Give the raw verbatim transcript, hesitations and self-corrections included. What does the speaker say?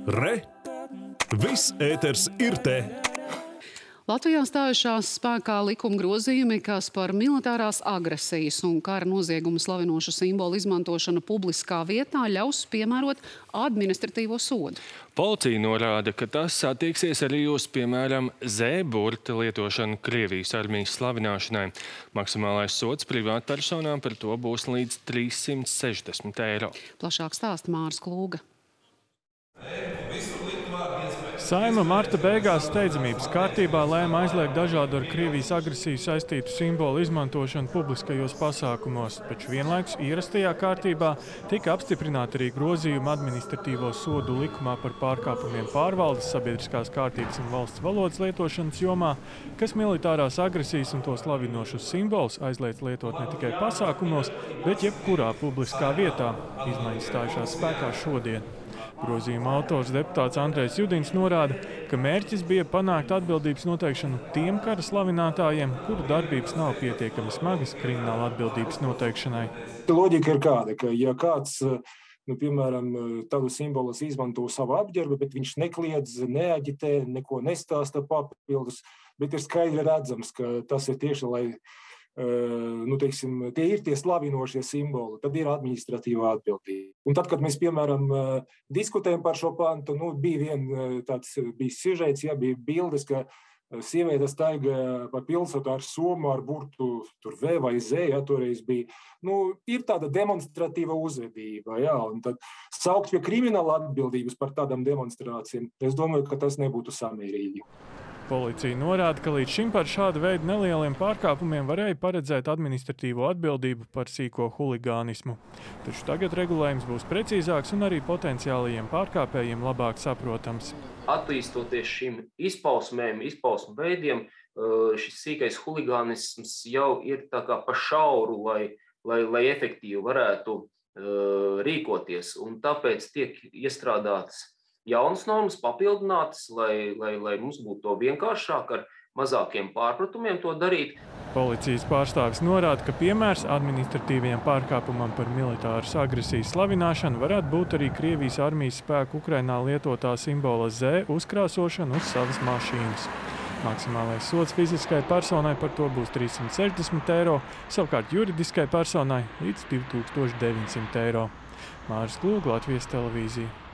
Re! Viss ēters ir te! Latvijā stājušās spēkā likuma grozījumi, kas par militārās agresijas un kara noziegumu slavinošu simbolu izmantošanu publiskā vietā ļaus piemērot administratīvo sodu. Policija norāda, ka tas attieksies arī uz, piemēram, Z-burta lietošanu Krievijas armijas slavināšanai. Maksimālais sods privātpersonām par to būs līdz trīs simti sešdesmit eiro. Plašāk stāsta Māris Klūga. Saeima marta beigās steidzamības kārtībā lēma aizliegt dažādu ar Krievijas agresiju saistītu simbolu izmantošanu publiskajos pasākumos, taču vienlaikus ierastajā kārtībā tika apstiprināti arī grozījumi administratīvo sodu likumā par pārkāpumiem pārvaldes, sabiedriskās kārtības un valsts valodas lietošanas jomā, kas militārās agresijas un to slavinošus simbolus aizliedz lietot ne tikai pasākumos, bet jebkurā publiskā vietā. Izmaiņas stājušās spēkā šodien. Grozījuma autors deputāts Andrejs Judins norāda, ka mērķis bija panākt atbildības noteikšanu tiem kara slavinātājiem, kuru darbības nav pietiekami smagas krimināla atbildības noteikšanai. Loģika ir kāda, ka ja kāds, nu, piemēram, tādu simbolus izmanto savu apģērbu, bet viņš nekliedz, neaģitē, neko nestāsta papildus, bet ir skaidri redzams, ka tas ir tieši, lai nu, teiksim, tie ir tie slavinošie simboli, tad ir administratīvā atbildība. Un tad, kad mēs, piemēram, diskutējam par šo pantu, nu, bija vien tāds, bija sižets, ja, bija bildes, ka sieviete staigā pa pilsētu ar somu, ar burtu tur V vai Z, ja, toreiz bija. Nu, ir tāda demonstratīva uzvedība, ja, un tad saukt pie krimināla atbildības par tādām demonstrācijām, es domāju, ka tas nebūtu samērīgi. Policija norāda, ka līdz šim par šādu veidu nelieliem pārkāpumiem varēja paredzēt administratīvo atbildību par sīko huligānismu. Taču tagad regulējums būs precīzāks un arī potenciālajiem pārkāpējiem labāk saprotams. Attīstoties šīm izpausmēm, izpausmu veidiem, šis sīkais huligānisms jau ir tā kā pa šauru, lai, lai, lai efektīvi varētu uh, rīkoties. Un tāpēc tiek iestrādātas jaunas normas, papildinātas, lai, lai, lai mums būtu to vienkāršāk ar mazākiem pārpratumiem to darīt. Policijas pārstāvis norāda, ka piemērs administratīvajam pārkāpumam par militāras agresijas slavināšanu varētu būt arī Krievijas armijas spēku Ukrainā lietotā simbola Z uzkrāsošana uz savas mašīnas. Maksimālais sods fiziskai personai par to būs trīs simti sešdesmit eiro, savukārt juridiskai personai līdz divi tūkstoši deviņsimt eiro. Māris Klūga, Latvijas televīzija.